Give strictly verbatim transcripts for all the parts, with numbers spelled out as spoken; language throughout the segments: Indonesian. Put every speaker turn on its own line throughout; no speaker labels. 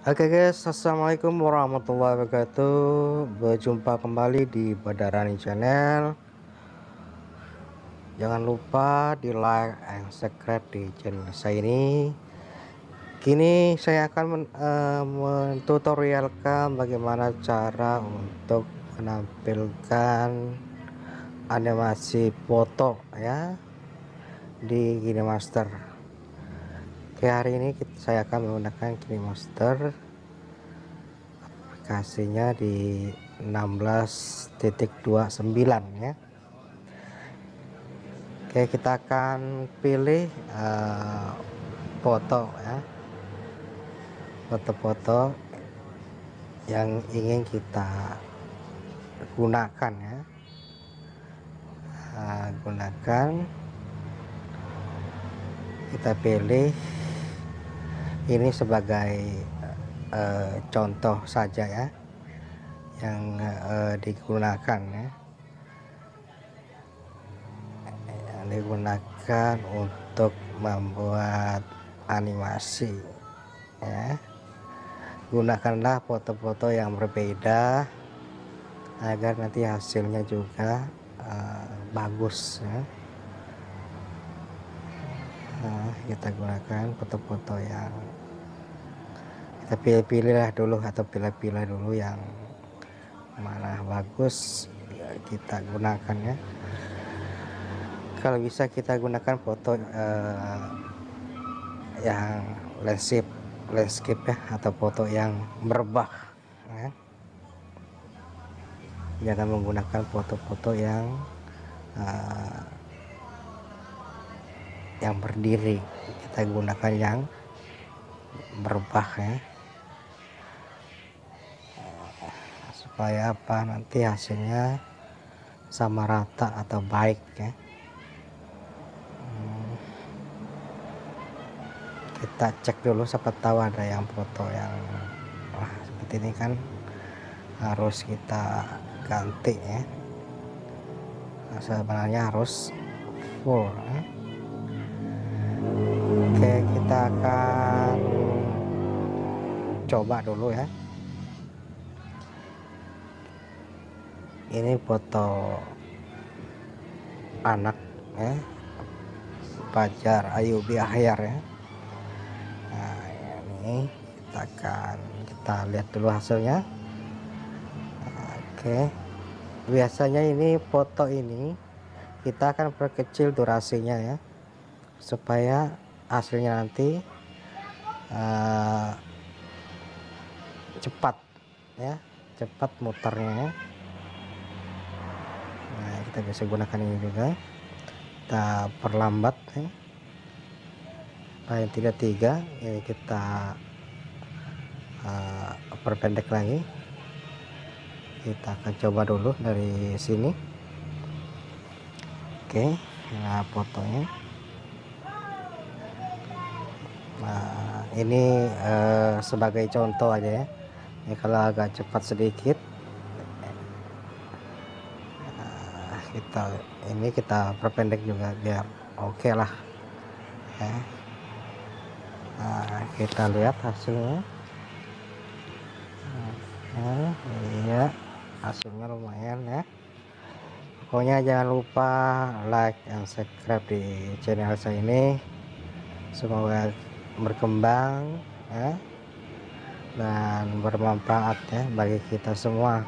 Oke guys, assalamualaikum warahmatullahi wabarakatuh. Berjumpa kembali di Badarani Channel. Jangan lupa di like and subscribe di channel saya ini. Kini saya akan men, uh, mentutorialkan bagaimana cara untuk menampilkan animasi foto ya di KineMaster. Oke, hari ini kita, saya akan menggunakan KineMaster. Aplikasinya di enam belas titik dua puluh sembilan ya. Oke, kita akan pilih uh, foto ya, foto-foto yang ingin kita gunakan ya. Uh, gunakan, kita pilih ini sebagai uh, contoh saja ya yang uh, digunakan ya, yang digunakan untuk membuat animasi ya. Gunakanlah foto-foto yang berbeda agar nanti hasilnya juga uh, bagus ya. Nah, kita gunakan foto-foto yang kita pilih-pilih lah dulu atau pilih-pilih dulu yang mana bagus ya, kita gunakan ya. Kalau bisa kita gunakan foto uh, yang landscape landscape ya, atau foto yang merebah ya. Jangan menggunakan foto-foto yang uh, yang berdiri, kita gunakan yang merebah ya, supaya apa, nanti hasilnya sama rata atau baik ya. hmm, kita cek dulu, siapa tahu ada yang foto yang wah, seperti ini kan harus kita ganti ya. Nah, sebenarnya harus full ya. Oke, kita akan coba dulu ya. Ini foto anak ya, Fajar Ayyubi Akhyar ya. Nah, ini kita akan kita lihat dulu hasilnya. Oke, biasanya ini foto ini kita akan perkecil durasinya ya, supaya hasilnya nanti uh, cepat ya, cepat muternya ya. Nah, kita bisa gunakan ini juga, kita perlambat ya, paling tidak tiga ini kita uh, perpendek lagi. Kita akan coba dulu dari sini. Oke, nah fotonya. Nah, ini uh, sebagai contoh aja ya. Ini kalau agak cepat sedikit, nah, kita ini kita perpendek juga biar oke okay lah ya. Nah, kita lihat hasilnya. Nah, iya, hasilnya lumayan ya. Pokoknya jangan lupa like dan subscribe di channel saya ini, semoga berkembang ya dan bermanfaat ya bagi kita semua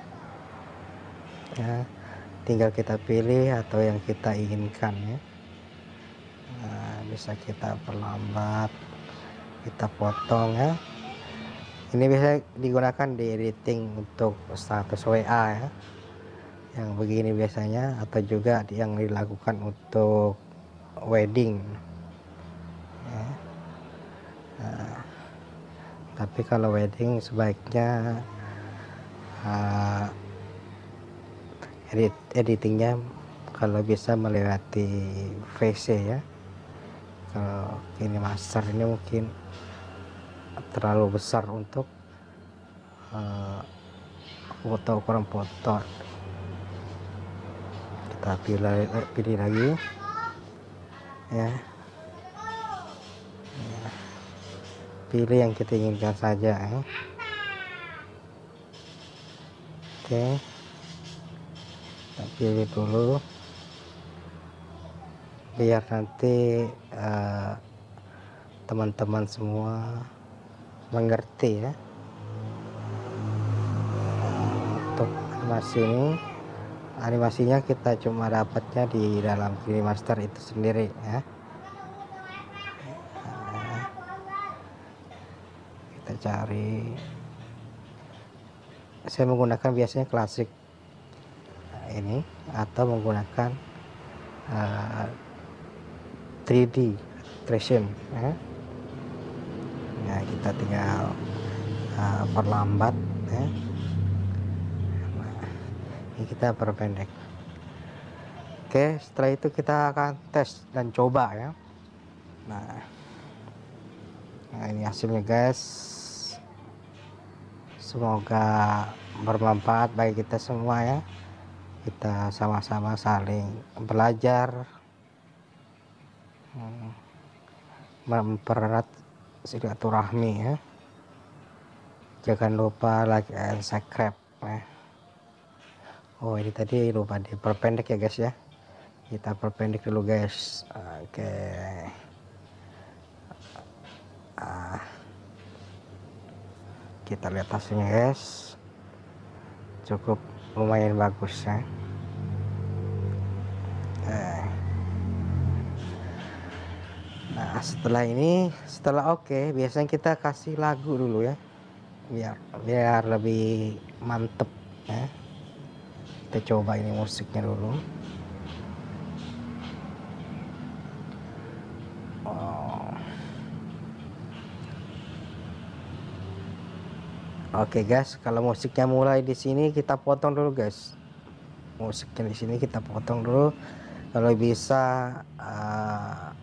ya. Tinggal kita pilih atau yang kita inginkan ya. Nah, bisa kita perlambat, kita potong ya. Ini bisa digunakan di editing untuk status W A ya, yang begini biasanya, atau juga yang dilakukan untuk wedding ya. Nah, tapi kalau wedding sebaiknya uh, edit editingnya kalau bisa melewati V C ya. Kalau KineMaster ini mungkin terlalu besar untuk uh, foto, ukuran foto. Kita pilih pilih lagi ya. pilih yang kita inginkan saja ya. Oke, kita pilih dulu biar nanti teman-teman uh, semua mengerti ya. Untuk animasi ini, animasinya kita cuma dapatnya di dalam KineMaster itu sendiri ya. Nah, kita cari, saya menggunakan biasanya klasik ini atau menggunakan uh, tiga D tracing ya. Nah, kita tinggal uh, perlambat ya. Nah, ini kita perpendek. Oke, setelah itu kita akan tes dan coba ya. Nah, nah ini hasilnya guys. Semoga bermanfaat bagi kita semua ya. Kita sama-sama saling belajar, mempererat silaturahmi ya. Jangan lupa like and subscribe ya. Oh, ini tadi lupa diperpendek ya guys ya. Kita perpendek dulu guys. Oke. Ah, kita lihat hasilnya guys. Cukup lumayan bagus ya. Eh. Nah, setelah ini, setelah oke, okay, biasanya kita kasih lagu dulu ya, biar biar lebih mantep ya. Kita coba ini musiknya dulu. Oh. Oke okay guys, kalau musiknya mulai di sini kita potong dulu guys. Musiknya di sini kita potong dulu. Kalau bisa uh,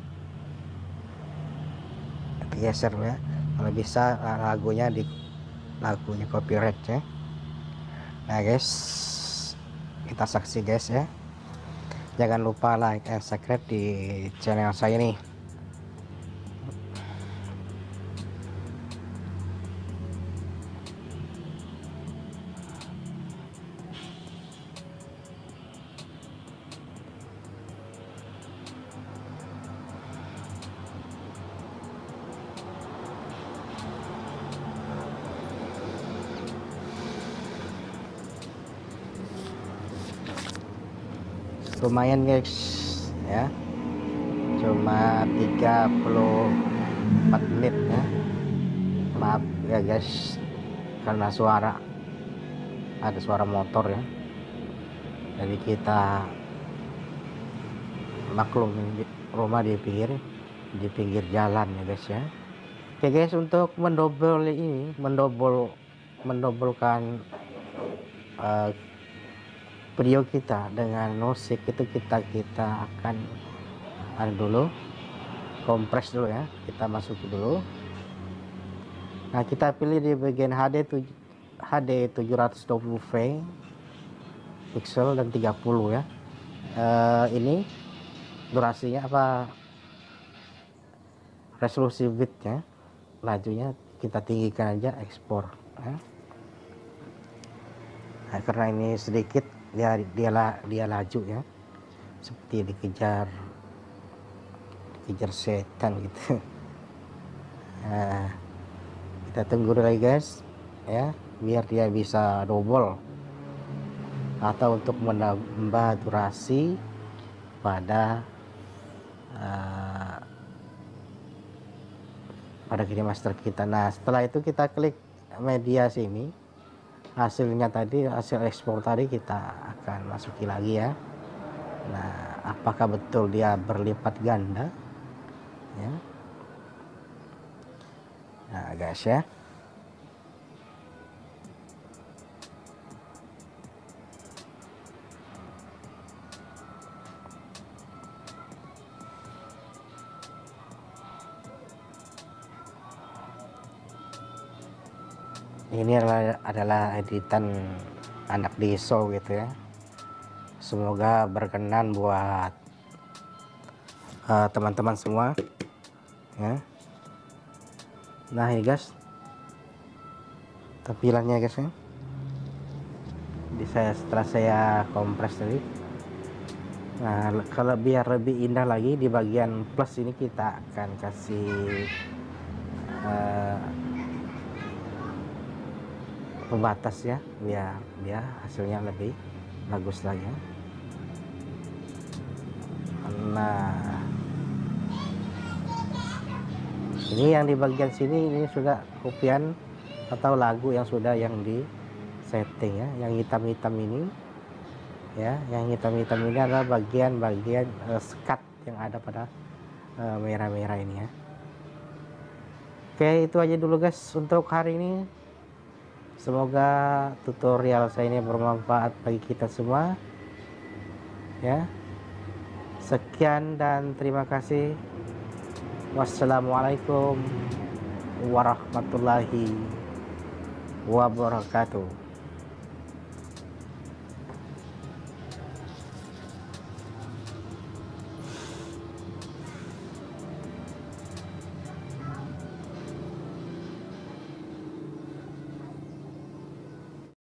geser ya. Kalau bisa lagunya di lagunya copyright ya. Nah guys, kita saksi guys ya. Jangan lupa like and subscribe di channel saya nih. Lumayan guys ya, cuma tiga puluh empat menit ya. Maaf ya guys karena suara ada suara motor ya, jadi kita maklum rumah di pinggir di pinggir jalan ya guys ya. Oke guys, untuk mendobel ini mendobel mendobolkan uh, video kita dengan musik itu kita kita akan ada dulu kompres dulu ya, kita masukin dulu. Nah, kita pilih di bagian H D tujuh ratus dua puluh frame pixel dan tiga puluh ya. Uh, ini durasinya apa, resolusi bitnya, lajunya kita tinggikan aja, ekspor ya. Nah, karena ini sedikit dia dia dia laju ya, seperti dikejar dikejar setan gitu. Nah, kita tunggu lagi guys ya, biar dia bisa double atau untuk menambah durasi pada uh, pada KineMaster kita. Nah, setelah itu kita klik media sini, hasilnya tadi, hasil ekspor tadi kita akan masuki lagi ya. Nah, apakah betul dia berlipat ganda ya. Nah guys ya, ini adalah, adalah editan anak deso gitu ya. Semoga berkenan buat teman-teman uh, semua ya. Nah ya guys, tampilannya guys ya. Jadi saya setelah saya kompres tadi. Nah kalau biar lebih indah lagi, di bagian plus ini kita akan kasih uh, pembatas ya, biar biar hasilnya lebih bagus lagi. Nah ini yang di bagian sini ini sudah kopian atau lagu yang sudah yang di setting ya, yang hitam-hitam ini ya, yang hitam-hitam ini adalah bagian-bagian uh, skat yang ada pada merah-merah uh, ini ya. Oke, itu aja dulu guys untuk hari ini. Semoga tutorial saya ini bermanfaat bagi kita semua ya. Sekian dan terima kasih. Wassalamualaikum warahmatullahi wabarakatuh.